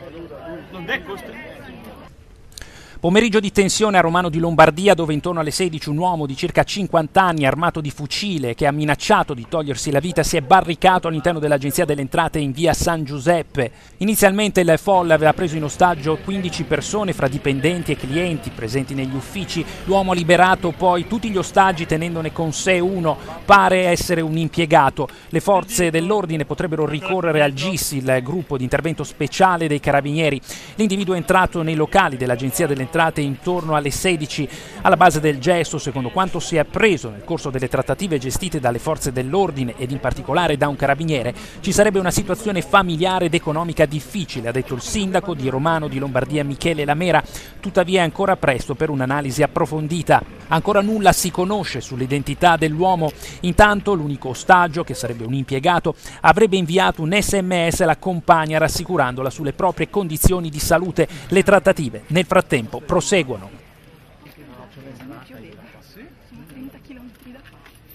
Non è questo. Pomeriggio di tensione a Romano di Lombardia, dove intorno alle 16 un uomo di circa 50 anni armato di fucile che ha minacciato di togliersi la vita si è barricato all'interno dell'Agenzia delle Entrate in via San Giuseppe. Inizialmente il folle aveva preso in ostaggio 15 persone fra dipendenti e clienti presenti negli uffici. L'uomo ha liberato poi tutti gli ostaggi tenendone con sé uno, pare essere un impiegato. Le forze dell'ordine potrebbero ricorrere al GIS, il gruppo di intervento speciale dei carabinieri. L'individuo è entrato nei locali dell'Agenzia delle Entrate intorno alle 16. Alla base del gesto, secondo quanto si è appreso nel corso delle trattative gestite dalle forze dell'ordine ed in particolare da un carabiniere, ci sarebbe una situazione familiare ed economica difficile, ha detto il sindaco di Romano di Lombardia Michele Lamera. Tuttavia è ancora presto per un'analisi approfondita. Ancora nulla si conosce sull'identità dell'uomo. Intanto l'unico ostaggio, che sarebbe un impiegato, avrebbe inviato un SMS alla compagna rassicurandola sulle proprie condizioni di salute. Le trattative nel frattempo proseguono. Sono 30 chilometri da qua.